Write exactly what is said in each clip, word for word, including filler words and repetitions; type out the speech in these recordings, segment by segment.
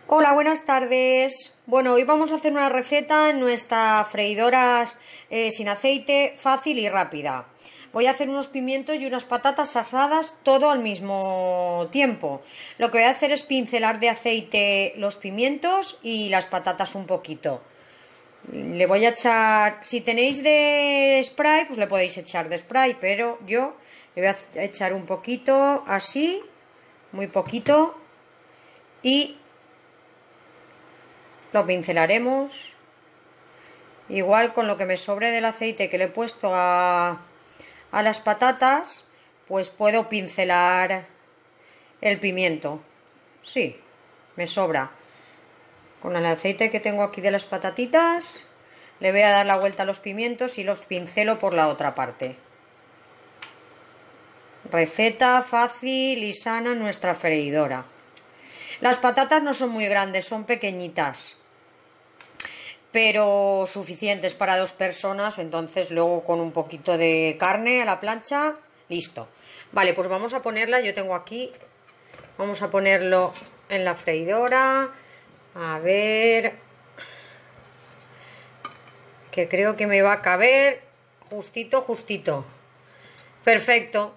Hola, buenas tardes. Bueno, hoy vamos a hacer una receta en nuestra freidora eh, sin aceite, fácil y rápida. Voy a hacer unos pimientos y unas patatas asadas todo al mismo tiempo. Lo que voy a hacer es pincelar de aceite los pimientos y las patatas un poquito. Le voy a echar, si tenéis de spray, pues le podéis echar de spray, pero yo le voy a echar un poquito así, muy poquito, y lo pincelaremos igual con lo que me sobre del aceite que le he puesto a, a las patatas, pues puedo pincelar el pimiento. Sí, me sobra. Con el aceite que tengo aquí de las patatitas le voy a dar la vuelta a los pimientos y los pincelo por la otra parte. Receta fácil y sana en nuestra freidora. Las patatas no son muy grandes, son pequeñitas, pero suficientes para dos personas. Entonces luego con un poquito de carne a la plancha, listo. Vale, pues vamos a ponerla, yo tengo aquí, vamos a ponerlo en la freidora. A ver, que creo que me va a caber justito, justito. Perfecto.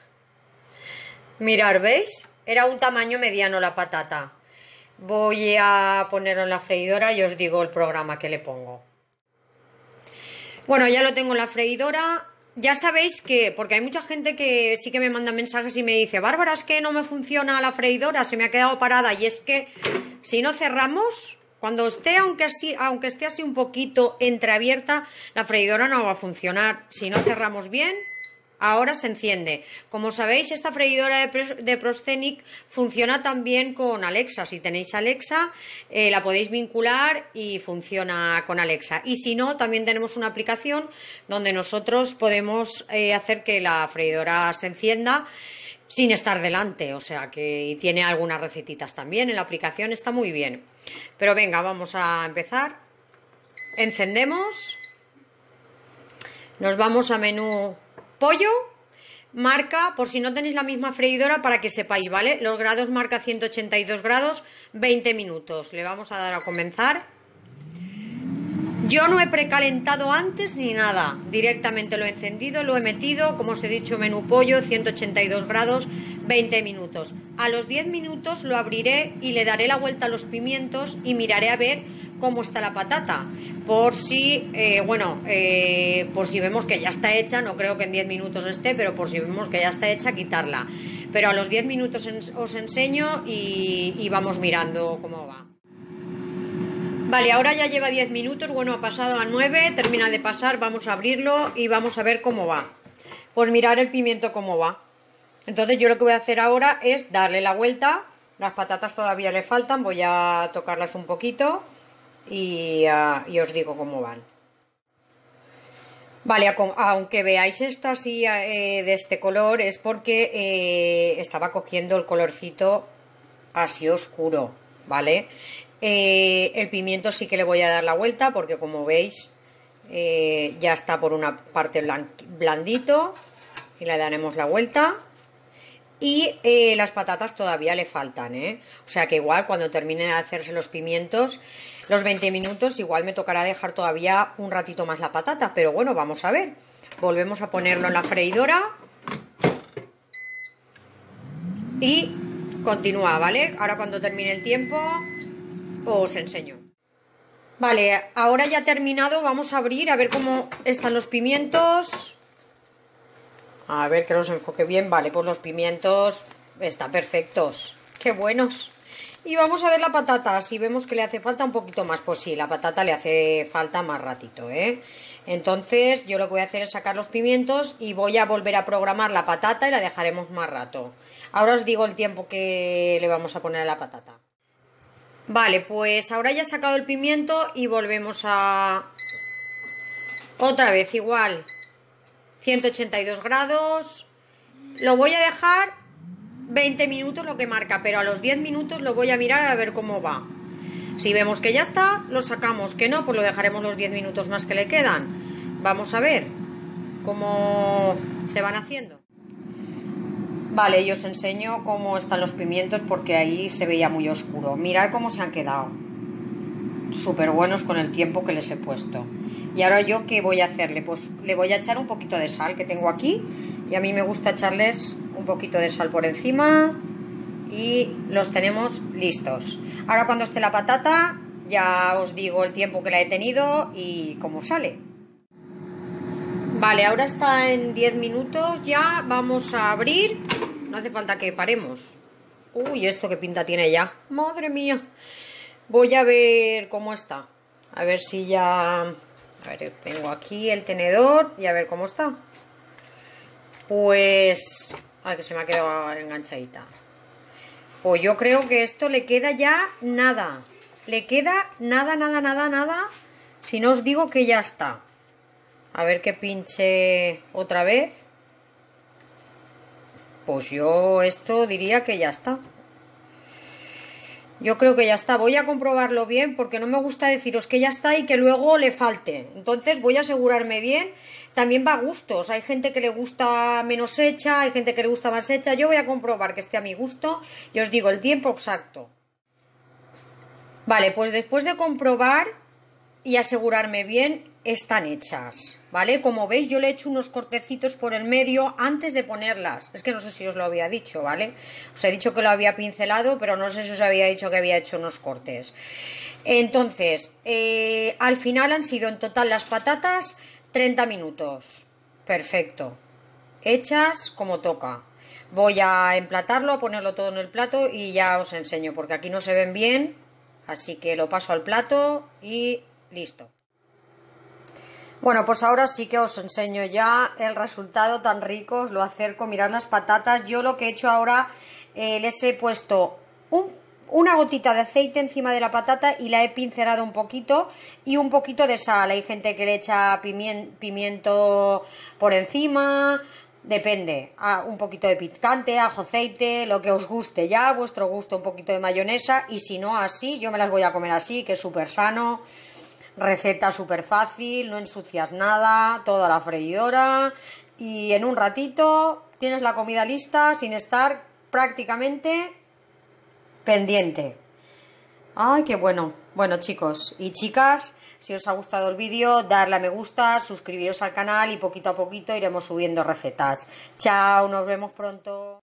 Mirad, ¿veis? Era un tamaño mediano la patata. Voy a ponerlo en la freidora y os digo el programa que le pongo. Bueno, ya lo tengo en la freidora. Ya sabéis que, porque hay mucha gente que sí que me manda mensajes y me dice: Bárbara, es que no me funciona la freidora, se me ha quedado parada. Y es que si no cerramos, cuando esté, aunque, así, aunque esté así un poquito entreabierta, la freidora no va a funcionar. Si no cerramos bien, ahora se enciende. Como sabéis, esta freidora de, de Proscenic funciona también con Alexa. Si tenéis Alexa, eh, la podéis vincular y funciona con Alexa. Y si no, también tenemos una aplicación donde nosotros podemos eh, hacer que la freidora se encienda sin estar delante. O sea que tiene algunas recetitas también en la aplicación, está muy bien. Pero venga, vamos a empezar. Encendemos. Nos vamos a menú pollo, marca, por si no tenéis la misma freidora, para que sepáis, ¿vale? Los grados marca ciento ochenta y dos grados, veinte minutos. Le vamos a dar a comenzar. Yo no he precalentado antes ni nada, directamente lo he encendido, lo he metido, como os he dicho, menú pollo, ciento ochenta y dos grados, veinte minutos. A los diez minutos lo abriré y le daré la vuelta a los pimientos y miraré a ver cómo está la patata. Por si, eh, bueno, eh, por si vemos que ya está hecha, no creo que en diez minutos esté, pero por si vemos que ya está hecha, quitarla. Pero a los diez minutos os enseño y, y vamos mirando cómo va. Vale, ahora ya lleva diez minutos, bueno, ha pasado a nueve, termina de pasar, vamos a abrirlo y vamos a ver cómo va. Pues mirar el pimiento cómo va. Entonces yo lo que voy a hacer ahora es darle la vuelta. Las patatas todavía le faltan, voy a tocarlas un poquito y, uh, y os digo cómo van. Vale, aunque veáis esto así eh, de este color, es porque eh, estaba cogiendo el colorcito así oscuro, ¿vale? Eh, el pimiento sí que le voy a dar la vuelta porque, como veis, eh, ya está por una parte blandito y le daremos la vuelta. Y eh, las patatas todavía le faltan, ¿eh? O sea que igual cuando termine de hacerse los pimientos, los veinte minutos, igual me tocará dejar todavía un ratito más la patata. Pero bueno, vamos a ver. Volvemos a ponerlo en la freidora. Y continúa, ¿vale? Ahora cuando termine el tiempo os enseño. Vale, ahora ya terminado, vamos a abrir a ver cómo están los pimientos. A ver que los enfoque bien. Vale, pues los pimientos están perfectos. ¡Qué buenos! Y vamos a ver la patata. Si vemos que le hace falta un poquito más, pues sí, la patata le hace falta más ratito, ¿eh? Entonces yo lo que voy a hacer es sacar los pimientos y voy a volver a programar la patata y la dejaremos más rato. Ahora os digo el tiempo que le vamos a poner a la patata. Vale, pues ahora ya he sacado el pimiento y volvemos a... Otra vez igual. ciento ochenta y dos grados. Lo voy a dejar veinte minutos, lo que marca, pero a los diez minutos lo voy a mirar a ver cómo va. Si vemos que ya está, lo sacamos. Que no, pues lo dejaremos los diez minutos más que le quedan. Vamos a ver cómo se van haciendo. Vale, y os enseño cómo están los pimientos porque ahí se veía muy oscuro. Mirad cómo se han quedado. Súper buenos con el tiempo que les he puesto. Y ahora yo, ¿qué voy a hacerle? Pues le voy a echar un poquito de sal que tengo aquí. Y a mí me gusta echarles un poquito de sal por encima. Y los tenemos listos. Ahora cuando esté la patata, ya os digo el tiempo que la he tenido y cómo sale. Vale, ahora está en diez minutos, ya vamos a abrir. No hace falta que paremos. Uy, esto qué pinta tiene ya. Madre mía. Voy a ver cómo está. A ver si ya... A ver, tengo aquí el tenedor y a ver cómo está. Pues... A ver, que se me ha quedado enganchadita. Pues yo creo que esto le queda ya nada. Le queda nada, nada, nada, nada. Si no os digo que ya está. A ver que pinche otra vez. Pues yo esto diría que ya está. Yo creo que ya está. Voy a comprobarlo bien porque no me gusta deciros que ya está y que luego le falte. Entonces voy a asegurarme bien. También va a gustos. Hay gente que le gusta menos hecha, hay gente que le gusta más hecha. Yo voy a comprobar que esté a mi gusto y os digo el tiempo exacto. Vale, pues después de comprobar y asegurarme bien, están hechas, ¿vale? Como veis, yo le he hecho unos cortecitos por el medio antes de ponerlas. Es que no sé si os lo había dicho, ¿vale? Os he dicho que lo había pincelado, pero no sé si os había dicho que había hecho unos cortes. Entonces, eh, al final han sido en total las patatas treinta minutos. Perfecto. Hechas como toca. Voy a emplatarlo, a ponerlo todo en el plato y ya os enseño, porque aquí no se ven bien. Así que lo paso al plato y listo. Bueno, pues ahora sí que os enseño ya el resultado tan rico, os lo acerco, mirad las patatas. Yo lo que he hecho ahora, eh, les he puesto un, una gotita de aceite encima de la patata y la he pincelado un poquito y un poquito de sal. Hay gente que le echa pimien, pimiento por encima, depende, ah, un poquito de picante, ajo, aceite, lo que os guste ya, vuestro gusto, un poquito de mayonesa y si no así, yo me las voy a comer así, que es súper sano. Receta súper fácil, no ensucias nada, toda la freidora y en un ratito tienes la comida lista sin estar prácticamente pendiente. ¡Ay, qué bueno! Bueno, chicos y chicas, si os ha gustado el vídeo, darle a me gusta, suscribiros al canal y poquito a poquito iremos subiendo recetas. ¡Chao! Nos vemos pronto.